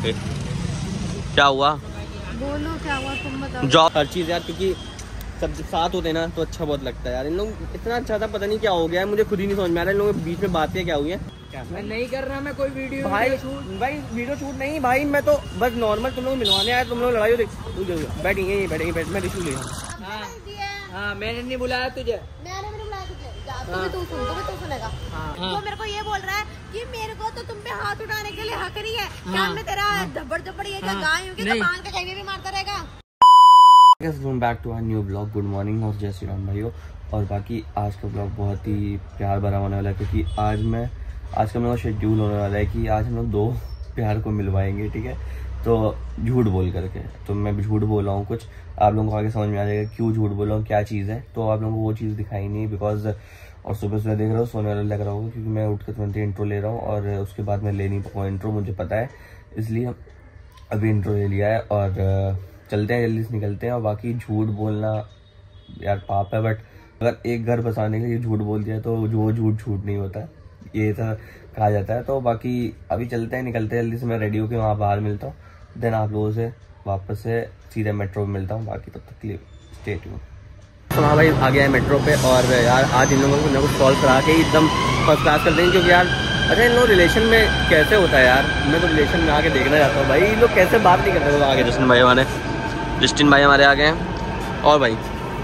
क्या हुआ? बोलो क्या हुआ, तुम बताओ। जॉब हर चीज़ यार, क्योंकि सब साथ होते ना तो अच्छा बहुत लगता है यार। इन लोग इतना अच्छा था, पता नहीं क्या हो गया है, मुझे खुद ही नहीं समझ में आ रहा है इन लोगों के बीच में बातें क्या हुई हैं। मैं नहीं कर रहा, मैं कोई वीडियो भाई वीडियो शूट नहीं भाई, मैं तो बस नॉर्मल तुम लोग मिलवाने आया, तुम लोग लड़ाई हो बैठेंगे बैठ मैं रिशू ले। हाँ मैंने नहीं बुलाया तुझे, मैंने भी नहीं बुलाया तुझे, तू सुनेगा। तो मेरे को ये बोल रहा है कि मेरे को तो तुम पे हाथ उठाने के लिए हक नहीं है। क्या मैं तेरा धब्बड़ ये क्या गाय हूँ कि दुकान के कहीं भी मारता रहेगा। Back to our new blog. Good morning और जय श्री राम भाइयों। और बाकी आज का ब्लॉग बहुत ही प्यार भरा होने वाला है, क्योंकि आज का मेरा शेड्यूल होने वाला है कि आज हम लोग दो प्यार को मिलवाएंगे, ठीक है। तो झूठ बोल करके, तो मैं झूठ बोल रहा हूँ कुछ, आप लोगों को आगे समझ में आ जाएगा क्यों झूठ बोल रहा हूँ, क्या चीज़ है। तो आप लोगों को वो चीज़ दिखाई नहीं बिकॉज, और सुबह सुबह देख रहा हूँ सोने वाला लग रहा होगा, क्योंकि मैं उठ कर तुरंत इंट्रो ले रहा हूँ और उसके बाद मैं ले नहीं पाऊँ इंट्रो, मुझे पता है, इसलिए अभी इंट्रो ले लिया है और चलते हैं, जल्दी से निकलते हैं। और बाकी झूठ बोलना यार पाप है, बट अगर एक घर बसाने के लिए झूठ बोल दिया तो वो झूठ नहीं होता है, ये ऐसा कहा जाता है। तो बाकी अभी चलते हैं, निकलते हैं जल्दी से, मैं रेडी होकर वहाँ बाहर मिलता हूँ, देन आप लोगों से वापस से सीधे मेट्रो में मिलता हूँ। बाकी तब तक के लिए स्टे ट्यून्ड। तो हाँ भाई आ गया है मेट्रो पे, और यार आज इन लोगों को कुछ कॉल करा के एकदम फर्स्ट क्लास कर देंगे, क्योंकि यार अच्छा इन लोग रिलेशन में कैसे होता है यार, मैं तो रिलेशन में आके देखना चाहता हूँ भाई इन लोग कैसे बात नहीं करते। आगे जस्टिन भाई हमारे आ गए हैं। और भाई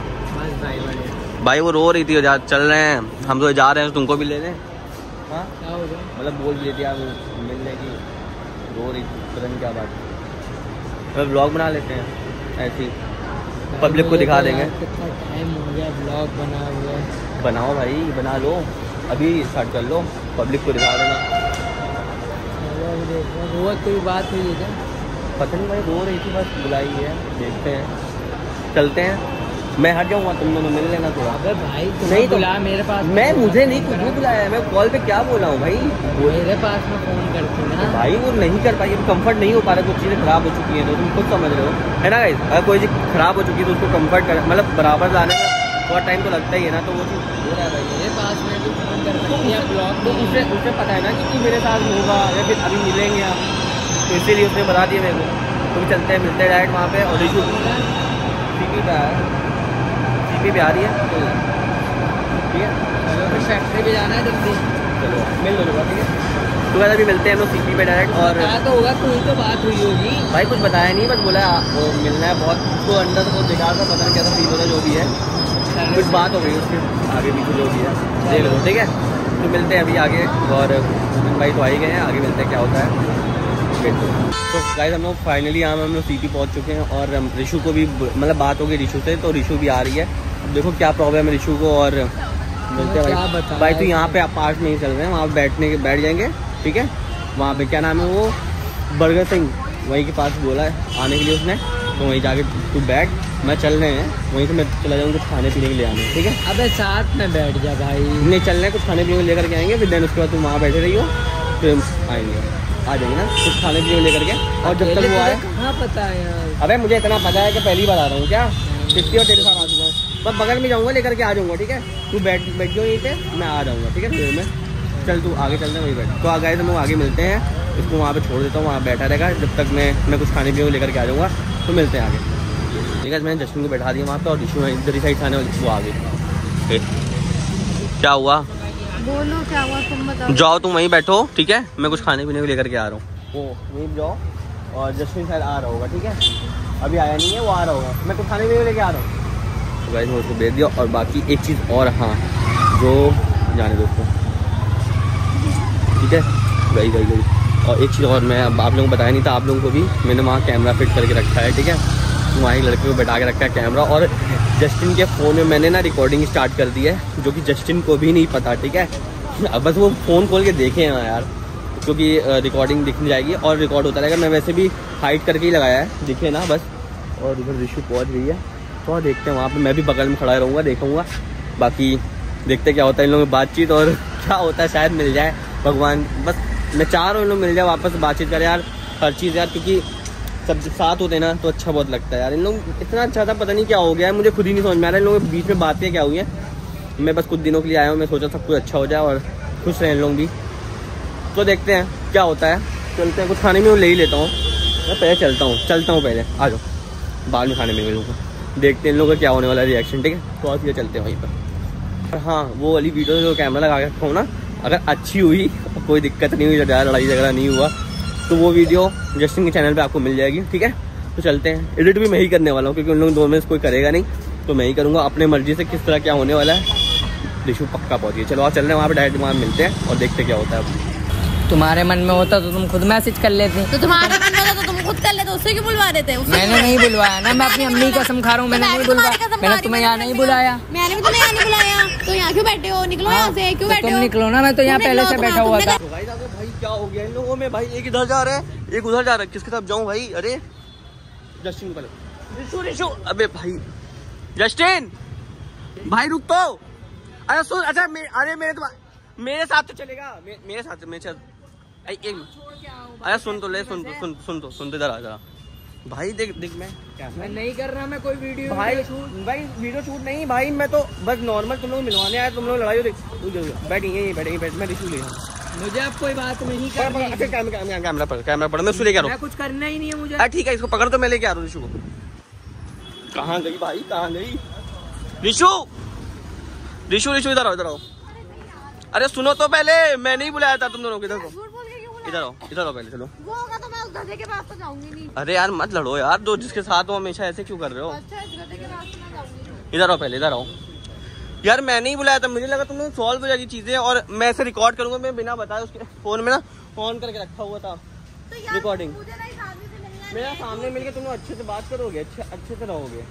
वो रो रही थी, चल रहे हैं हम तो जा रहे हैं, तुमको भी ले लें। हाँ मतलब बोल रही थी यार मिलने की, रो रही थी, पता नहीं क्या बात है। ब्लॉग बना लेते हैं ऐसे ही, पब्लिक को दिखा देंगे। कितना टाइम हो गया ब्लॉग बना हुआ है। बनाओ भाई, बना लो, अभी स्टार्ट कर लो, पब्लिक को दिखा देना। वो कोई बात हुई है क्या? पता नहीं भाई, रो रही थी, बस बुलाई है, देखते हैं, चलते हैं। मैं हट जाऊँगा, तुम दोनों मिल लेना थोड़ा। अबे भाई नहीं तो बुला मेरे पास, मुझे नहीं, तुझे बुलाया है, मैं कॉल पे क्या बोला हूँ भाई, मेरे पास में फोन करती है ना भाई, वो नहीं कर पाई, कंफर्ट नहीं हो पा रहा, कुछ चीज़ें खराब हो चुकी हैं, तो तुम खुद समझ रहे हो है ना गाइस। अगर कोई चीज़ खराब हो चुकी है तो उसको कंफर्ट कर, मतलब बराबर लाने में थोड़ा टाइम तो लगता ही है ना, तो वो चीज़ हो रहा है भाई मेरे पास में भी फोन कर सकती है ब्लॉग, तो उसे पता है ना कि तू मेरे साथ होगा या फिर अभी मिलेंगे आप, तो इसीलिए उसने बता दिया मेरे को। तो चलते हैं, मिलते हैं डायरेक्ट वहाँ पे। और रिशू सीपी पे आ रही है, ठीक है, फिर फैक्ट्री पे जाना है जल्दी, चलो मिल लो, ठीक है। तो वैसे अभी मिलते हैं हम लोग सीपी पे डायरेक्ट। और तो होगा, कोई तो बात हुई होगी भाई, कुछ बताया नहीं, बस बोला वो मिलना है बहुत, तो अंदर से बहुत बेकार था, पता नहीं क्या था, फील होता जो भी है, कुछ बात हो गई उसके आगे पीछे जो भी है, देख लो, ठीक है। तो मिलते हैं अभी आगे, और भाई तो आ ही गए हैं, आगे मिलते हैं क्या होता है। तो गाइस हम लोग फाइनली यहाँ हम लोग सीपी पहुँच चुके हैं, और रिशु को भी मतलब बात हो गई रिशु से, तो रिशु भी आ रही है। अब देखो क्या प्रॉब्लम है रिशु को, और मिलते हैं भाई। तो यहाँ पे आप पास में ही चल रहे हैं, वहाँ बैठ जाएंगे, ठीक है। वहाँ पे क्या नाम है वो, बर्गर सिंह, वहीं के पास बोला है आने के लिए उसने, तो वहीं जाके तू बैठ, मैं चल रहे हैं वहीं से, मैं चला जाऊँगा कुछ खाने पीने के लिए आने, ठीक है। अबे साथ में बैठ जा भाई, नहीं चल रहे हैं, कुछ खाने पीने को लेकर के आएंगे, फिर देन उसके बाद तुम वहाँ बैठे रही हो, फिर आएंगे, आ जाएंगे ना कुछ खाने पीने को लेकर के। और जब तक वो आए, कहाँ पता है यार, अबे मुझे इतना पता है कि पहली बार आ रहा हूँ क्या, कितनी और तेरे साथ आ चुका हूँ, बस बगल में जाऊँगा, लेकर के आ जाऊँगा, ठीक है। तू बैठ जाओ यहीं पे, मैं आ जाऊँगा, ठीक है। फिर मैं चल तू आगे चलते हैं, वहीं बैठ। तो आ गए, तो हम आगे मिलते हैं, इसको वहाँ पे छोड़ देता हूँ, वहाँ बैठा रहेगा जब तक मैं कुछ खाने पीने को लेकर के आ जाऊँगा। तो मिलते हैं आगे, ठीक है। मैंने जस्टिन को बैठा दिया वहाँ पे, और रिशु इधर ही साइड खाने वाली, वो आ गई। क्या हुआ? बोलो क्या हुआ, तुम बताओ। जाओ तुम वहीं बैठो, ठीक है, मैं कुछ खाने पीने को लेकर के आ रहा हूँ। वो वहीं जाओ, और जस्टिन शायद आ रहा होगा, ठीक है, अभी आया नहीं है, वो आ रहा होगा, मैं कुछ खाने पीने को लेके आ रहा हूँ। तो गाइस मैं उसको भेज दिया। और बाकी एक चीज़ और, हाँ जो जाने दो उसको, ठीक है, गई। और एक चीज़ और, मैं अब आप लोगों को बताया नहीं था, आप लोगों को भी मैंने वहाँ कैमरा फिट करके रखा है, ठीक है, वहाँ एक लड़के को बैठा के रखा है कैमरा, और जस्टिन के फ़ोन में मैंने ना रिकॉर्डिंग स्टार्ट कर दी है, जो कि जस्टिन को भी नहीं पता, ठीक है। अब बस वो फ़ोन खोल के देखे हैं यार, क्योंकि रिकॉर्डिंग दिखनी जाएगी और रिकॉर्ड होता रहेगा। मैं वैसे भी हाइड करके ही लगाया है, दिखे ना बस। और इधर रिशु पहुँच गई है, तो देखते हैं वहाँ पे, मैं भी बगल में खड़ा रहूँगा, देखूँगा, बाकी देखते क्या होता है इन लोगों की बातचीत, और क्या होता है, शायद मिल जाए भगवान, बस मैं चाह रहा हूँ इन लोग मिल जाए, वापस बातचीत करें यार, हर चीज़ यार, क्योंकि सब साथ होते ना तो अच्छा बहुत लगता है यार। इन लोग इतना अच्छा था, पता नहीं क्या हो गया है, मुझे खुद ही नहीं समझ में आ रहा है इन लोगों के बीच में बातें क्या हुई हैं। मैं बस कुछ दिनों के लिए आया हूँ, मैं सोचा सब कुछ अच्छा हो जाए और खुश रहें इन लोग भी। तो देखते हैं क्या होता है, चलते हैं, कुछ खाने में ले ही लेता हूँ। मैं पहले चलता हूँ पहले, आ जाओ बाद में खाने में लोगों को देखते हैं इन लोगों का क्या होने वाला रिएक्शन, ठीक है। तो आज ये चलते हैं वहीं पर। हाँ वो वाली वीडियो जो कैमरा लगा के रखा हूँ ना, अगर अच्छी हुई, कोई दिक्कत नहीं हुई, ज़्यादा लड़ाई झगड़ा नहीं हुआ, तो वो वीडियो जस्टिन के चैनल पे आपको मिल जाएगी, ठीक है। तो चलते हैं, एडिट भी मैं ही करने वाला हूँ क्योंकि उन लोग दोनों में से कोई करेगा नहीं, तो मैं ही करूँगा अपने मर्जी से किस तरह क्या होने वाला है। रिशु पक्का पहुँच गई, चलो आप चल रहे हैं वहाँ पे, डायरेक्ट वहाँ मिलते हैं और देखते क्या होता है। तुम्हारे मन में होता तो तुम खुद मैसेज कर लेते। तो तुम्हारे मन में होता तो तुम खुद कर लेते, उससे क्यों बुलवा देते? मैंने नहीं बुलवाया ना, मैं अपनी अम्मी कसम खा रहा हूँ, मैंने नहीं बुलवाया, मैंने तुम्हें यहाँ नहीं बुलाया। मैंने भी तुम्हें यहाँ नहीं बुलाया, तो यहाँ क्यों बैठे हो? निकलो यहाँ से, क्यों बैठे हो? तुम निकलो ना, मैं तो यहाँ पहले से बैठा हुआ था। भाई क्या हो गया इन लोगों में भाई, एक इधर जा रहा है एक उधर जा रहा है, किसके साथ जाऊँ भाई? अरे जस्टिन पहले, रिशु अबे भाई जस्टिन भाई रुक तो, अरे सुन, अच्छा अरे मेरे साथ तो चलेगा, मेरे साथ अरे सुन तो ले, सुन तो इधर आ जा भाई, देख मैं नहीं कर रहा, मैं कोई वीडियो भाई वीडियो शूट नहीं भाई, मैं तो बस नॉर्मल तुम लोग मिलवाने आए, तुम लोग लड़ाई हो, बैठ मैं रिशु ले, मुझे अब कोई बात नहीं करनी। अच्छा कैमरा पड़, मैं उसको लेके आ रहा हूँ, कुछ करना ही नहीं है मुझे। ठीक है, इसको पकड़ तो मैं लेके आ रहा हूँ रिशु को। कहाँ गई भाई, कहाँ गई रिशु इधर आओ। अरे सुनो तो पहले, मैं नहीं बुलाया था तुम दोनों को, इधर आओ पहले, चलो। वो होगा तो मैं उस गधे के पास तो जाऊंगी नहीं। अरे यार मत लड़ो यार, दो जिसके साथ हो हमेशा ऐसे क्यों कर रहे हो? अच्छा इस गधे के पास तो मैं जाऊंगी नहीं। इधर आओ पहले, इधर आओ यार, मैं नहीं बुलाया था, मुझे लगा तुम लोग सॉल्व हो जाएगी चीजें, और मैं ऐसे रिकॉर्ड करूंगा, मैं बिना बताए उसके फोन में ना ऑन करके रखा हुआ था रिकॉर्डिंग। मेरा सामने मिलके तुम लोग अच्छे से बात करोगे, अच्छे से रहोगे,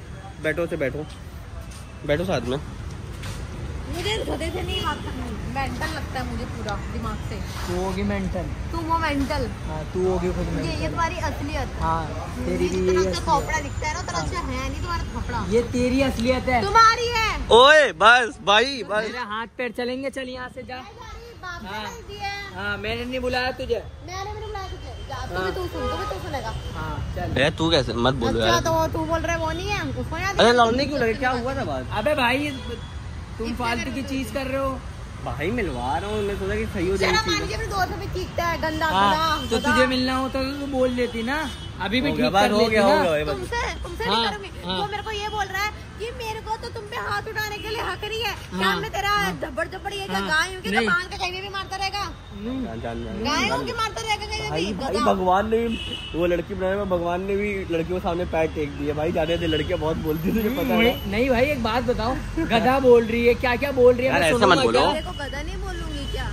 बैठो साथ में। मुझे गधे से नहीं बात करनी, मेंटल लगता है मुझे पूरा दिमाग से। तू होगी मेंटल, तुम हो मेंटल। हाँ तू होगी खुद में, ये तुम्हारी असलियत। हाँ तेरी भी यही असलियत। खोपड़ा दिखता है ना, तरह से है नहीं तुम्हारा खोपड़ा, ये तेरी असलियत है, तुम्हारी है। ओए बस भाई बस, मेरा हाथ पैर चलेंगे, चल यहाँ से जा। हाँ मैंने नहीं बुलाया तुझे, मैंने भी बुलाया तुझे, जा तू सुनेगा। हाँ चल। तू कैसे मत बोलो यार। अच्छा तो तू बोल रहा है वो नहीं है, उसको याद। अरे लड़ने क्यों लगे, क्या हुआ था बात? अबे भाई तुम फालतू की चीज कर रहे हो भाई, मिलवा रहा हूँ, मैं सोचा कि सही हो जाएगी। अपने दोस्तों में चीखता है गंदा। हाँ, तो तुझे मिलना होता तो तू बोल देती ना, अभी भी ठीक कर लेती ना। तुमसे नहीं करूंगी। वो मेरे को ये बोल रहा है कि मेरे को तो तुम पे हाथ उठाने के लिए हक नहीं है, क्या मैं तेरा धब्बड़ ये गाय हूँ कि बांध के कहीं भी मारता रहेगा? गाय हूँ कि मारता रहेगा कहीं भी? भाई भगवान ने वो लड़की बनाने में, भगवान ने भी लड़कियों के सामने पैर टेक दिया भाई, जाने दे, लड़कियां बहुत बोलती है, तुझे पता है? नहीं भाई एक बात बताओ, गधा बोल रही है, क्या बोल रही है? ऐसा मत बोलो, देखो गधा नहीं बोलूंगी क्या?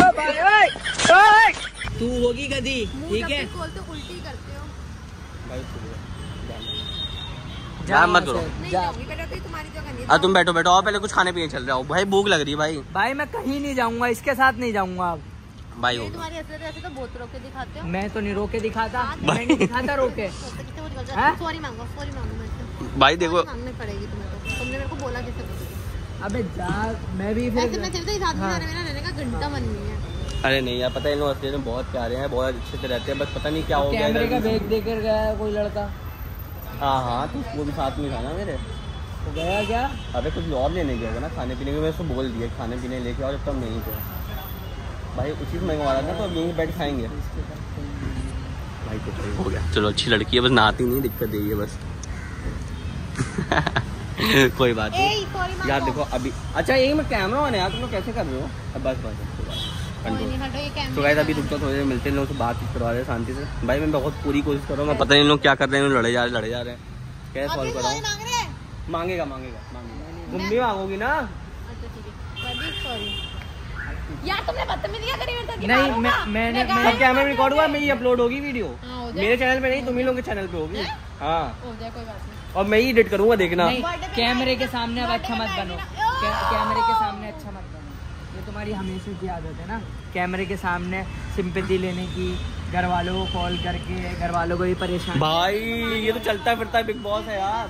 तू होगी गधी, ठीक है? बोलते उल्टी करते हो जा मत करो। नहीं जाऊंगी बेटा, तुम्हारी जगह नहीं। तुम बैठो आओ, पहले कुछ खाने पीने चल रहा हो भाई, भूख लग रही है भाई। भाई मैं कहीं नहीं जाऊंगा, इसके साथ नहीं जाऊंगा अब भाई। तुम्हारी असलियत ऐसे तो बहुत रोके दिखाते हो। मैं तो नहीं रोके दिखाता, मैं नहीं दिखाता रोके। सॉरी मांगो मैं भाई देखो, मांगनी पड़ेगी तुम्हें, तो तुमने मेरे को बोला कैसे? अबे जा, मैं भी फिर ऐसे मैं तेरे से साथ में रहने का घंटा मन नहीं है। अरे नहीं यार, पता है इन लोग असलियत में बहुत प्यारे हैं, बहुत अच्छे से रहते हैं, बस पता नहीं क्या हो गया। कैमरे का बैग देकर गया कोई लड़का। हाँ तो वो भी साथ में था ना मेरे, तो गया क्या? अबे कुछ और लेने गया होगा ना, खाने पीने के। मैं उसको बोल दिया खाने पीने लेके आओ, जब तक नहीं थे भाई, उसी से मंगवा रहा था, तो अब यहीं बैठ खाएंगे भाई। कुछ हो गया, चलो अच्छी लड़की है, बस नहाती नहीं, दिक्कत यही है बस। कोई बात नहीं यार, देखो अभी अच्छा यही मैं कैमरा ऑन है यार, तुम लोग कैसे कर रहे हो? अब बस तो गाइस अभी रुकता थोड़ी देर, मिलते हैं लोग से बात करवा रहे हैं शांति से भाई। मैं बहुत पूरी कोशिश कर रहा हूँ, मैं पता नहीं लोग क्या कर रहे हैं, लड़े जा रहे हैं, कैसे सॉल्व कर रहा हूँ। मांगेगा मम्मी मांगोगी ना? यार तुमने बदतमीजी करी मेरे साथ। नहीं मैंने कैमरा रिकॉर्ड हुआ, मेरी अपलोड होगी वीडियो, मेरे चैनल पे नहीं, तुम ही लोगों के चैनल पे होगी। हाँ हो जाए कोई बात नहीं, और मैं ही एडिट करूंगा, देखना। कैमरे के सामने अब अच्छा मत बनो, कैमरे के सामने अच्छा मत बनो, ये तुम्हारी हमेशा की आदत है ना, कैमरे के सामने सिंपैथी लेने की, घर वालों को कॉल करके घर वालों को भी परेशान। भाई ये तो चलता फिरता है बिग बॉस है यार।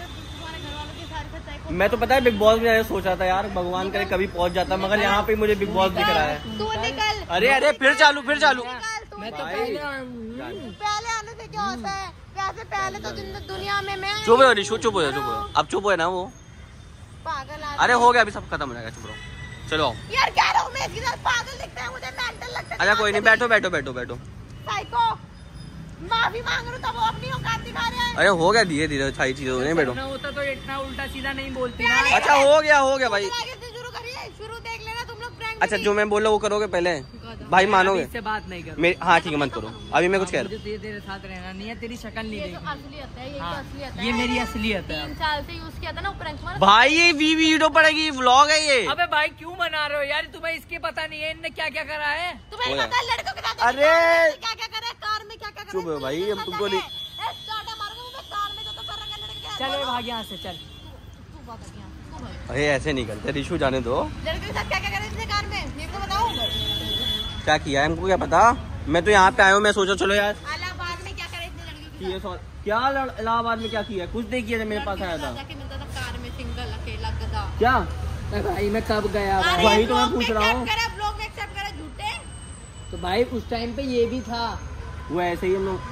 मैं तो पता है बिग बॉस में सोचा था यार, भगवान करे कभी पहुंच जाता, मगर यहाँ पे मुझे बिग बॉस दिख रहा है। अरे फिर चालू मैं तो पहले आने से क्या होता है, वैसे पहले तो दुनिया में मैं चुप हो रिशु, चुप हो अब चुप है ना वो पागल। अरे हो गया, अभी सब खत्म हो जाएगा, चुप रहो। चलो यार कह रहा हूँ मैं, इसके साथ पागल दिखता है मुझे, मेंटल लगता है। अच्छा कोई नहीं, बैठो साइको माफी मांग रहा हूँ तब वो अपनी औकात दिखा रहे हैं। अरे हो गया धीरे धीरे सारी चीजें नहीं बैठो। होता तो इतना उल्टा सीधा नहीं बोलती ना। अच्छा हो गया भाई। शुरू करिए, शुरू देख लेना तुम लोग प्रैंक। अच्छा जो मैं बोल रहा हूँ वो करोगे पहले भाई, मानोगे? इससे बात नहीं करो। हाँ ठीक है मत करो, अभी मैं कुछ कह रहा मुझे तेरे साथ रहना नहीं है, तेरी शक्ल नहीं देखनी। असलियत है, ये हाँ, असलियत है। ये मेरी असलियत है। 3 साल से यूज किया था ना प्रैंक मार। भाई ये वीडियो पड़ेगी, व्लॉग है ये। अबे भाई क्यों मना रहे हो यार, तुम्हें इसके पता नहीं है इनने क्या क्या करा है। तुम्हें पता है लड़कों के साथ अरे क्या क्या करे, कार में क्या क्या करे। चुप है भाई, अब तुमको नहीं। कार में तो कर रहा है लड़के। चल भाग यहाँ से चल। तू बात है यहाँ। अरे ऐसे नहीं करते, रिशु जाने दो। लड़के के साथ क्या क्या करे इसने कार में, ये तो बताओ। क्या किया है हमको क्या पता, मैं तो यहाँ पे आया हूँ, मैं सोचा चलो यार इलाहाबाद में क्या करे इसने लड़की के साथ। क्या इलाहाबाद में क्या किया, कुछ नहीं किया जब मेरे पास आया था। जाके मिलता था कार में सिंगल अकेला गधा। क्या भाई मैं कब गया भाई? वही तो मैं पूछ रहा हूँ। ब्लॉग में एक्सेप्ट करे झूठे। तो भाई उस टाइम पे ये भी था। वो ऐसे ही हम लोग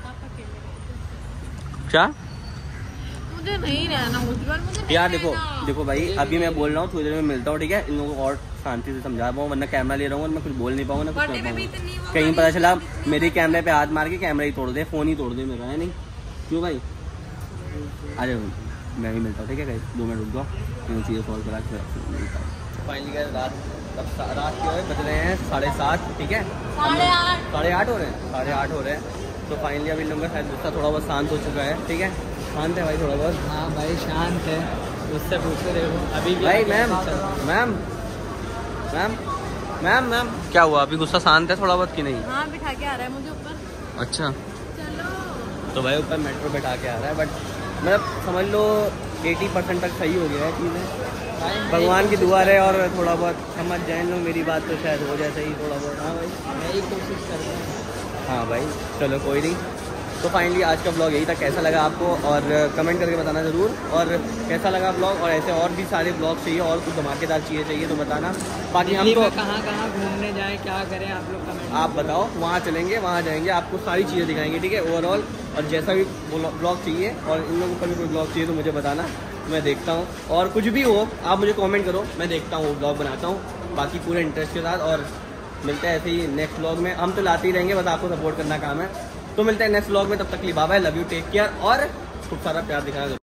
क्या मुझे नहीं रहना उज्जवल, मुझे यार देखो भाई, अभी मैं बोल रहा हूँ, थोड़ी देर में मिलता हूँ ठीक है। इन लोगों को और शांति से समझा पाऊँ, वरना कैमरा ले रहा हूँ, मैं कुछ बोल नहीं पाऊंगा ना कुछ कर पाऊंगा। कहीं पता चला मेरे कैमरे पे हाथ मार के कैमरा ही तोड़ दे, फोन ही तोड़ दे मेरा, है नहीं? क्यों भाई? अरे मैं भी मिलता हूँ ठीक है, 2 मिनट रुक जाओ, चीज़ें सॉल्व करा के मिलता हूँ। फाइनली रात के बज रहे हैं 7:30 ठीक है, 8:30 हो रहे हैं, 8:30 हो रहे हैं। तो फाइनली अभी लोगों का शायद गुस्सा थोड़ा बहुत शांत हो चुका है ठीक है, शांत है भाई थोड़ा बहुत। हाँ भाई शांत है, उससे पूछते देखो अभी भी भाई। मैम क्या हुआ, अभी गुस्सा शांत है थोड़ा बहुत कि नहीं? हाँ बिठा के आ रहा है मुझे ऊपर। अच्छा चलो तो भाई ऊपर मेट्रो बैठा के आ रहा है, बट मतलब समझ लो 80% तक सही हो गया है चीज़ें। भगवान की दुआ है और थोड़ा बहुत समझ जाए लोग मेरी बात तो शायद हो जाए सही थोड़ा बहुत। हाँ भाई मैं ही कोशिश कर रहा हूँ। हाँ भाई चलो कोई नहीं। तो फाइनली आज का ब्लॉग यही था, कैसा लगा आपको और कमेंट करके बताना ज़रूर, और कैसा लगा ब्लॉग, और ऐसे और भी सारे ब्लॉग चाहिए और कुछ धमाकेदार चीज़ें चाहिए तो बताना। बाकी हम तो कहाँ घूमने जाएं, क्या करें आप लोग कमेंट आप बताओ, वहाँ चलेंगे, वहाँ जाएंगे, आपको सारी चीज़ें दिखाएंगे ठीक है ओवरऑल। और जैसा भी ब्लॉग चाहिए और इन लोगों पर भी कोई ब्लॉग चाहिए तो मुझे बताना, मैं देखता हूँ। और कुछ भी हो आप मुझे कमेंट करो, मैं देखता हूँ, ब्लॉग बनाता हूँ बाकी पूरे इंटरेस्ट के साथ। और मिलते हैं ऐसे ही नेक्स्ट ब्लॉग में, हम तो लाते ही रहेंगे, बस आपको सपोर्ट करना काम है। तो मिलते हैं नेक्स्ट ब्लॉग में, तब तक के लिए bye bye, love you, take care और खूब सारा प्यार दिखाना।